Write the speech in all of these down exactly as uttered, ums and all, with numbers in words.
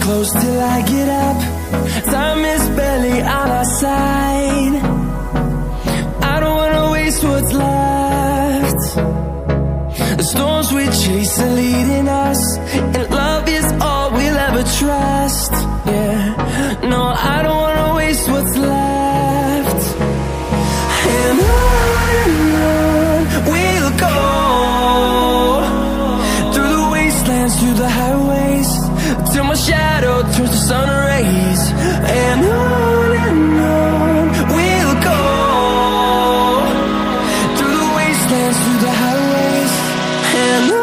close till I get up. Time is barely on our side. I don't wanna waste what's left. The storms we chase are leading us, and love is all we'll ever trust. Yeah, no, I don't wanna waste what's left. And on and on we'll go, through the wastelands, through the highways, till my shadow turns to sun rays. And on and on we'll go, through the wastelands, through the highways, and on.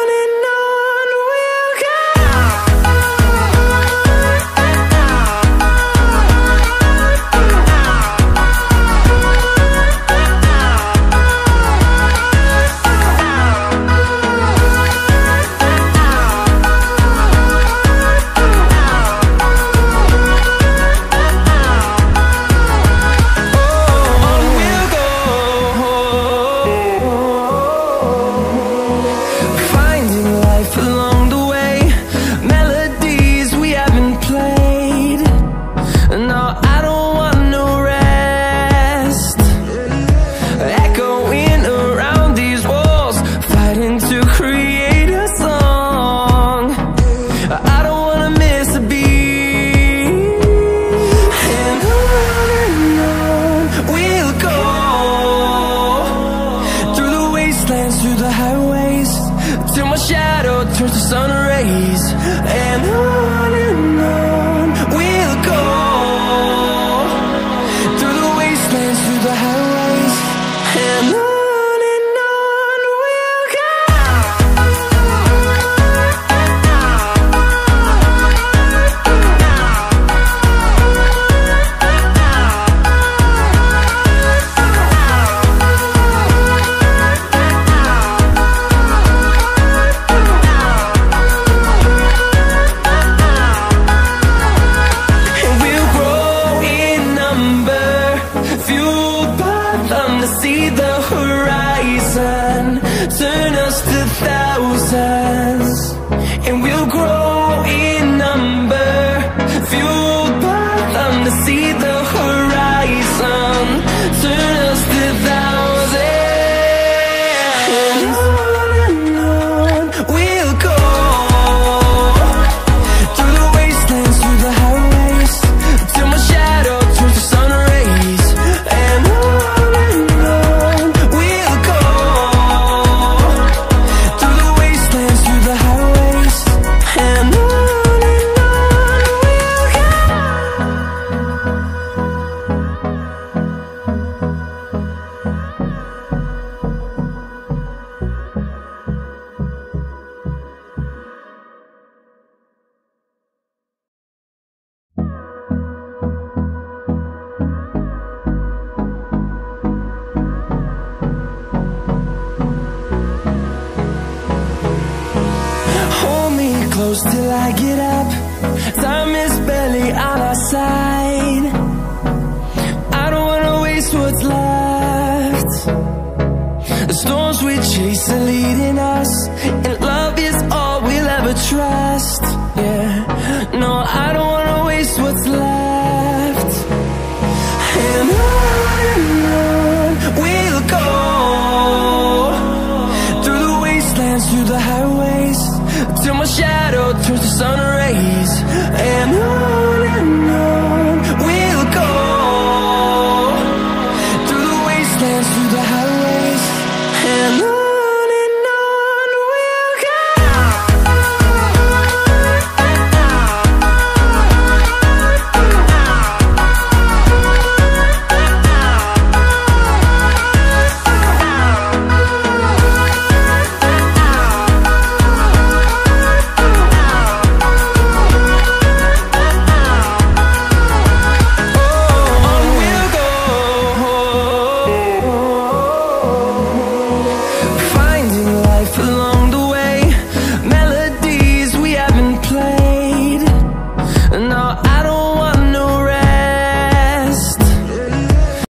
Through the highways, till my shadow turns to sun rays. And on and on we'll go, through the wastelands, through the highways, and on. See the horizon turn us to thousands, and we'll grow in number, fueled by them. To see the horizon turn us to thousands, and on and on we'll go, through the wastelands, through the highways, till my shadow turns to sun rays. And on close till I get up. Time is barely on our side. I don't wanna waste what's left. The storms we chase are leading us, and love is all we'll ever trust. Yeah, no, I don't